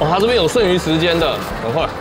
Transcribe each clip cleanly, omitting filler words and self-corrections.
哦，它这边有剩余时间的，很快。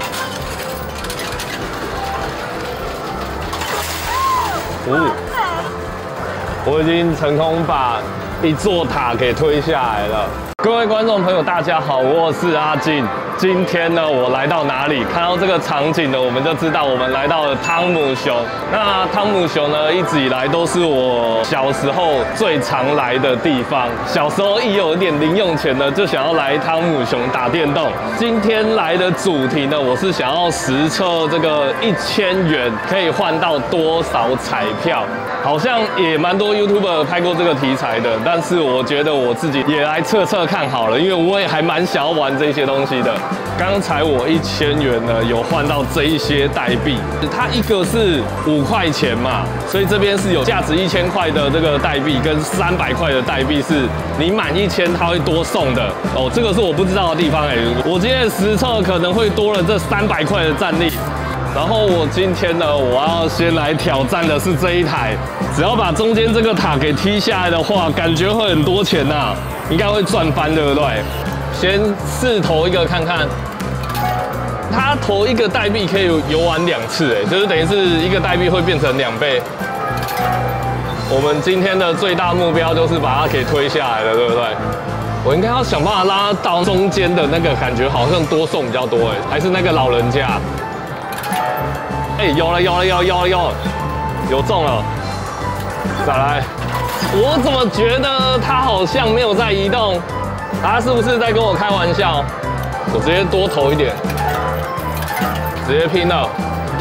哦，我已经成功把一座塔给推下来了。各位观众朋友，大家好，我是阿进。今天呢，我来到哪里？看到这个场景呢，我们就知道我们来到了汤姆熊。那汤姆熊呢，一直以来都是我小时候最常来的地方。小时候一有一点零用钱呢，就想要来汤姆熊打电动。今天来的主题呢，我是想要实测这个1000元可以换到多少彩票。好像也蛮多 YouTuber 拍过这个题材的，但是我觉得我自己也来测测看好了，因为我也还蛮想要玩这些东西的。刚才我1000元呢，有换到这一些代币，它一个是5块钱嘛，所以这边是有价值1000块的这个代币，跟300块的代币是你满1000它会多送的哦，这个是我不知道的地方哎。我今天的实测可能会多了这300块的战力。然后我今天呢，我要先来挑战的是这一台，只要把中间这个塔给踢下来的话，感觉会很多钱呐，应该会赚翻，对不对？先试投一个看看，它投一个代币可以游玩2次，哎，就是等于是一个代币会变成2倍。我们今天的最大目标就是把它给推下来了，对不对？我应该要想办法拉到中间的那个，感觉好像多送比较多，哎，还是那个老人家。哎，有了，有中了！再来，我怎么觉得它好像没有在移动？它是不是在跟我开玩笑？我直接多投一点，直接拼了！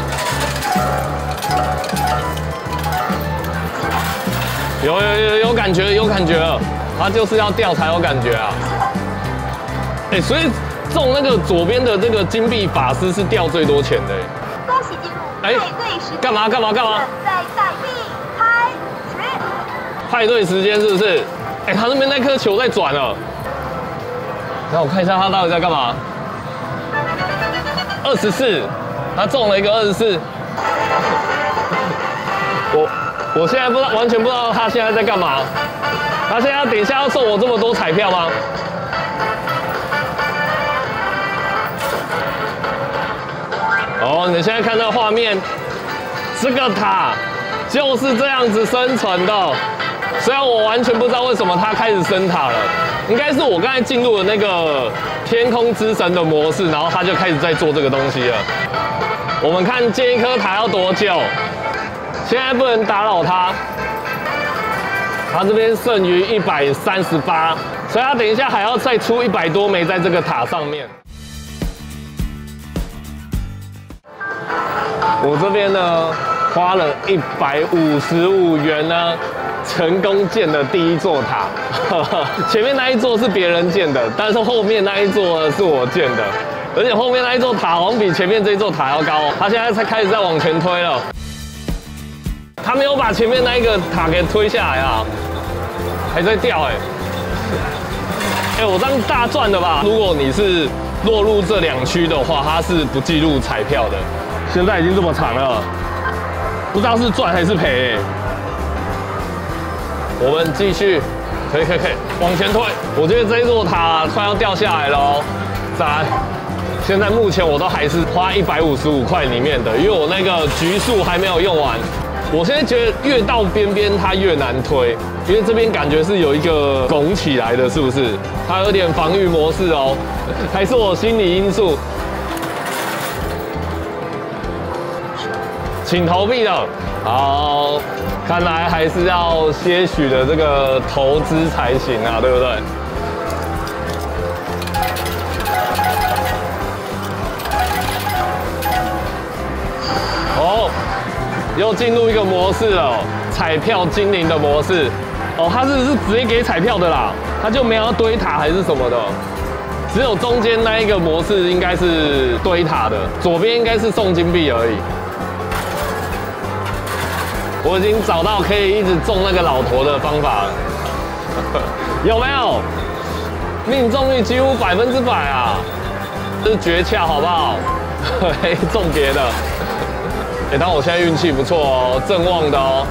有感觉，有感觉了！它就是要掉才有感觉啊！哎，所以中那个左边的这个金币法师是掉最多钱的。哎，干嘛？准备代币开始。派对时间是不是？哎，他那边那颗球在转了。让我看一下他到底在干嘛。24，他中了一个24。我现在完全不知道他现在在干嘛。他现在等一下要送我这么多彩票吗？哦，你现在看到画面，这个塔就是这样子生成的。虽然我完全不知道为什么它开始升塔了，应该是我刚才进入了那个天空之神的模式，然后它就开始在做这个东西了。我们看建一颗塔要多久？现在不能打扰它，它这边剩余138，所以它等一下还要再出100多枚在这个塔上面。我这边呢，花了155元呢，成功建了第一座塔。前面那一座是别人建的，但是后面那一座呢是我建的，而且后面那一座塔好像比前面这一座塔要高。它现在才开始在往前推了，它没有把前面那一个塔给推下来啊，还在掉哎。哎，我这样大赚的吧？如果你是落入这2区的话，它是不计入彩票的。现在已经这么长了，不知道是赚还是赔。我们继续，可以，往前推。我觉得这一座塔快要掉下来了哦。再来，现在目前我都还是花155块里面的，因为我那个局数还没有用完。我现在觉得越到边边它越难推，因为这边感觉是有一个拱起来的，是不是？它有点防御模式哦，还是我心理因素？请投币了，好，看来还是要些许的这个投资才行啊，对不对？哦，又进入一个模式了，彩票精灵的模式。哦，它是直接给彩票的啦，它就没有要堆塔还是什么的，只有中间那一个模式应该是堆塔的，左边应该是送金币而已。我已经找到可以一直中那个老头的方法了，有没有？命中率几乎100%啊，这是诀窍，好不好？嘿，中别的。哎，但我现在运气不错哦，正旺的哦。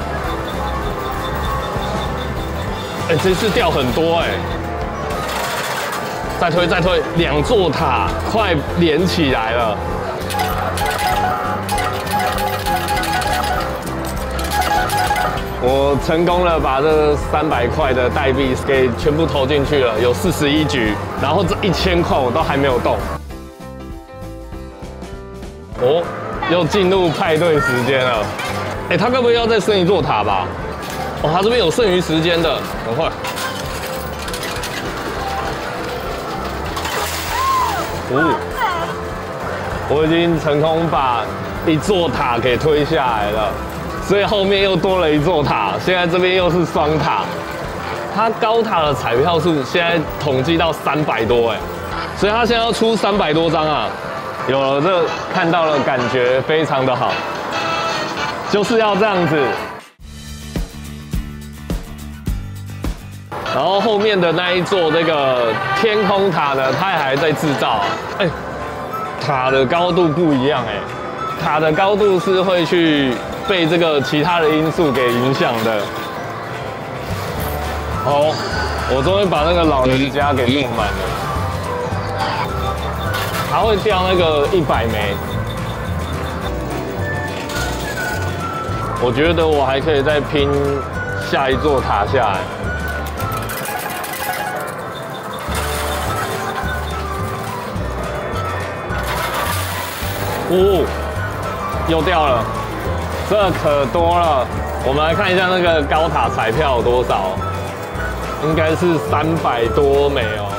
哎，这次掉很多哎。 再推再推，2座塔快连起来了。我成功了把这300块的代币给全部投进去了，有41局，然后这1000块我都还没有动。哦，又进入派对时间了。哎，他该不会要再升1座塔吧？哦，他这边有剩余时间的，赶快。哦，我已经成功把1座塔给推下来了。所以后面又多了1座塔，现在这边又是双塔。它高塔的彩票数现在统计到300多哎，所以它现在要出300多张啊。有了这看到了，感觉非常的好，就是要这样子。然后后面的那一座这个天空塔呢，它还在制造。哎，塔的高度不一样哎，塔的高度是会去被这个其他的因素给影响的。好，我终于把那个老人家给用满了。还会掉那个100枚。我觉得我还可以再拼下一座塔下来。哦，又掉了。这可多了，我们来看一下那个高塔彩票有多少，应该是300多枚哦。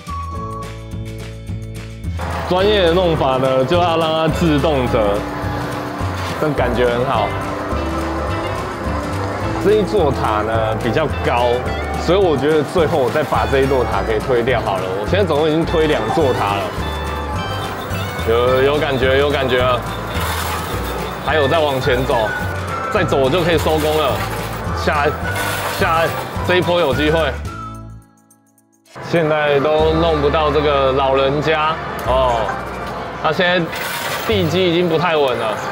专业的弄法呢，就要让它自动折，但感觉很好。这一座塔呢比较高，所以我觉得最后我再把这一座塔给推掉好了。我现在总共已经推2座塔了，有感觉，有感觉了。还有再往前走，再走我就可以收工了。下来，下来，这一波有机会。现在都弄不到这个老人家哦，他现在地基已经不太稳了。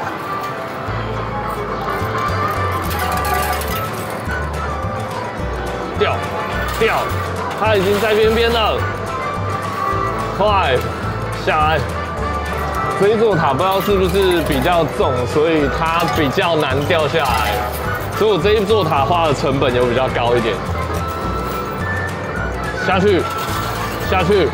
掉，他已经在边边了，快下来。这一座塔不知道是不是比较重，所以它比较难掉下来，所以我这一座塔花的成本也比较高一点。下去，下去，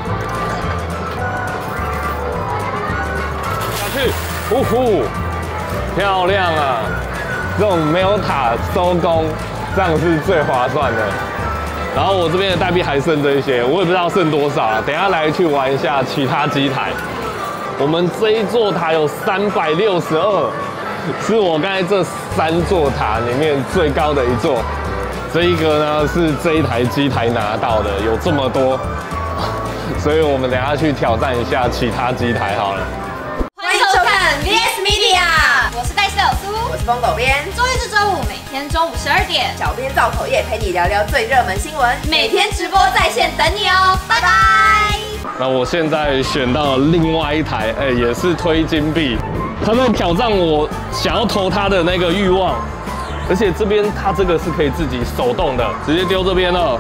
下去，呼呼，漂亮啊！这种没有塔收工，这样是最划算的。然后我这边的代币还剩这些，我也不知道剩多少了。等一下来去玩一下其他机台。我们这一座塔有362，是我刚才这3座塔里面最高的一座。这一个呢是这一台机台拿到的，有这么多，所以我们等一下去挑战一下其他机台好了。 欢迎收看 VS Media， 我是戴斯尔苏， 我是风狗编。 周一至周五每天中午12点， 小编造口业陪你聊聊最热门新闻， 每天直播在线等你哦，拜拜。 那我现在选到了另外一台，也是推金币，它在挑战我想要投它的那个欲望，而且这边它这个是可以自己手动的，直接丢这边了，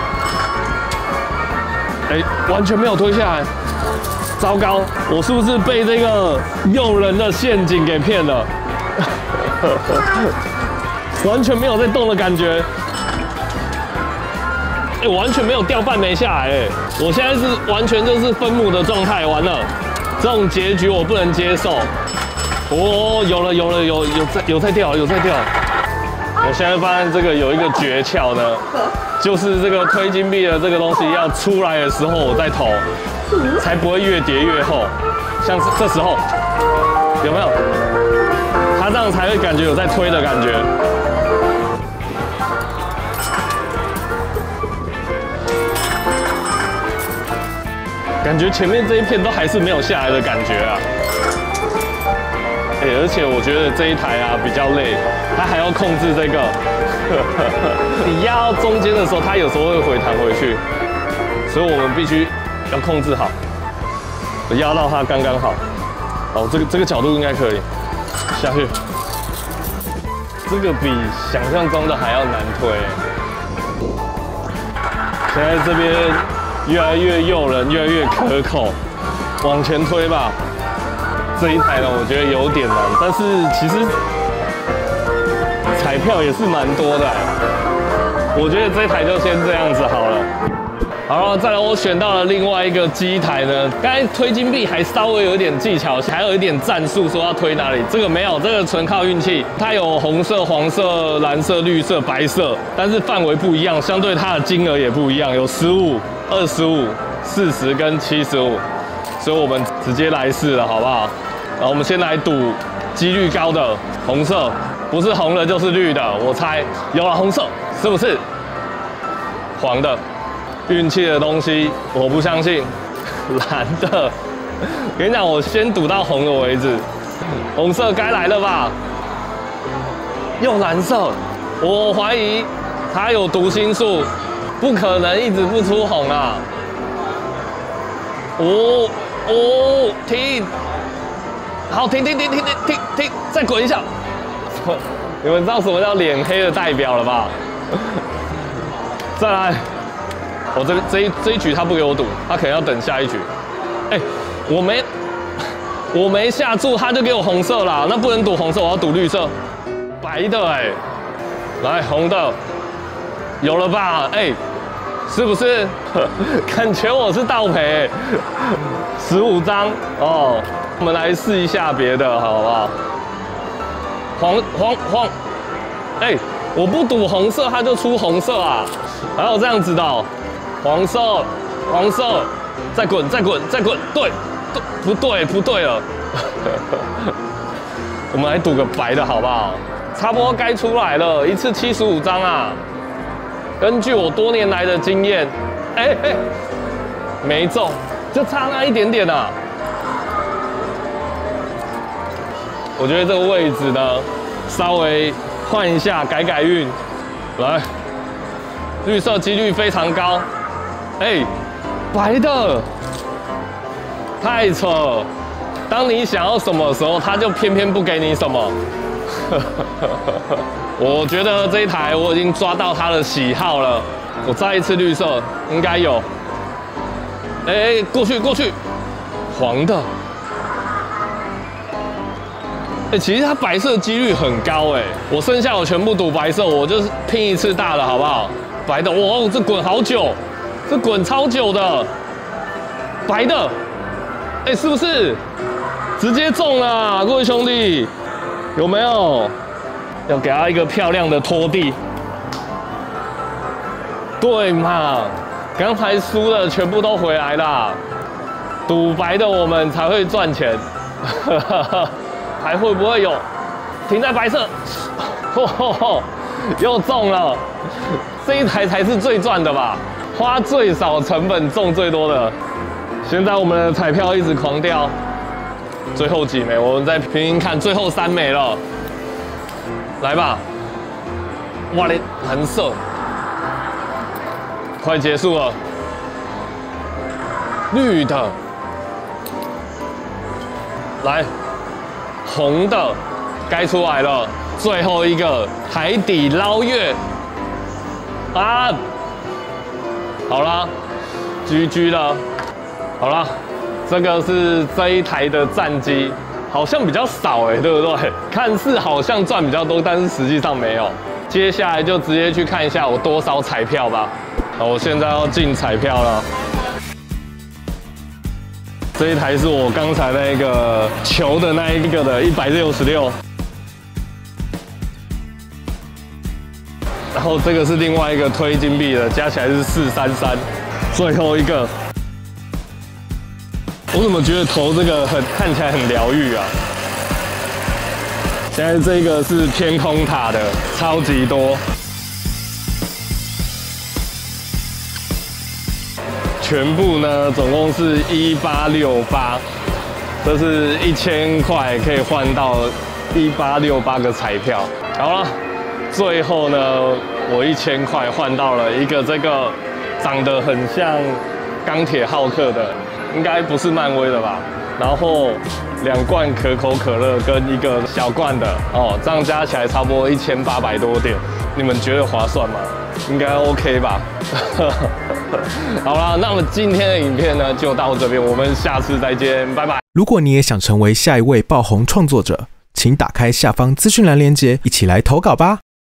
完全没有推下来，糟糕，我是不是被这个诱人的陷阱给骗了？完全没有在动的感觉。完全没有掉半枚下来，我现在是完全就是分母的状态，完了，这种结局我不能接受。哦，有在掉，有在掉。我现在发现这个有一个诀窍呢，就是这个推金币的这个东西要出来的时候我再投，才不会越叠越厚。像是这时候，有没有？它这样才会感觉有在推的感觉。感觉前面这一片都还是没有下来的感觉啊，而且我觉得这一台啊比较累，它还要控制这个，你压到中间的时候，它有时候会回弹回去，所以我们必须要控制好，我压到它刚刚好，哦，这个角度应该可以，下去，这个比想象中的还要难推，现在这边。 越来越诱人，越来越可口。往前推吧。这一台呢，我觉得有点难，但是其实彩票也是蛮多的。我觉得这台就先这样子好了。好了，再来我选到了另外一个机台呢。刚才推金币还稍微有一点技巧，还有一点战术，说要推哪里。这个没有，这个纯靠运气。它有红色、黄色、蓝色、绿色、白色，但是范围不一样，相对它的金额也不一样，有15、25、40跟75。所以我们直接来试了，好不好？然后我们先来赌几率高的红色，不是红的就是绿的，我猜有了红色，是不是？黄的。运气的东西我不相信，蓝的，跟你讲，我先赌到红的为止。红色该来了吧？又蓝色，我怀疑它有读心术，不可能一直不出红啊！停，好，停，再滚一下。你们知道什么叫脸黑的代表了吧？再来。我这一局他不给我赌，他可能要等下一局。哎，我没下注，他就给我红色啦，那不能赌红色，我要赌绿色，白的哎，来红的，有了吧？哎，是不是？感觉我是倒赔，15张哦。我们来试一下别的，好不好？黄，哎，我不赌红色，他就出红色啊，还有这样子的哦。黄色，再滚，对，不对了。我们来赌个白的好不好？差不多该出来了，一次75张啊。根据我多年来的经验，没中，就差那一点点啊。我觉得这个位置呢，稍微换一下，改运，来，绿色几率非常高。白的，太扯！当你想要什么的时候，他就偏偏不给你什么。我觉得这一台我已经抓到他的喜好了。我再一次绿色，应该有。过去，黄的。其实它白色几率很高我剩下我全部赌白色，我就是拼一次大的好不好？白的，哇，这滚好久。这滚超久的，白的，是不是直接中了？各位兄弟，有没有？要给他一个漂亮的拖地，对嘛？刚才输的全部都回来啦，赌白的我们才会赚钱，还会不会有？停在白色，又中了，这一台才是最赚的吧？花最少成本中最多的。现在我们的彩票一直狂掉，最后几枚，我们再拼看，最后3枚了，来吧！哇嘞，蓝色，快结束了。绿的，来，红的，该出来了，最后一个海底捞月啊！好啦 ，GG 了。好啦，这个是这一台的战绩，好像比较少对不对？看似好像赚比较多，但是实际上没有。接下来就直接去看一下我多少彩票吧。好，我现在要进彩票了。这一台是我刚才那个球的那一个的166。然后这个是另外一个推金币的，加起来是433，最后一个，我怎么觉得投这个看起来很疗愈啊？现在这个是天空塔的，超级多，全部呢总共是1868，这是1000块可以换到1868个彩票。好了。最后呢，我1000块换到了一个这个长得很像钢铁浩克的，应该不是漫威的吧？然后2罐可口可乐跟一个小罐的哦，这样加起来差不多1800多点。 你们觉得划算吗？应该 OK 吧？好啦，那么今天的影片呢就到这边，我们下次再见，拜拜。 如果你也想成为下一位爆红创作者，请打开下方资讯栏连结，一起来投稿吧。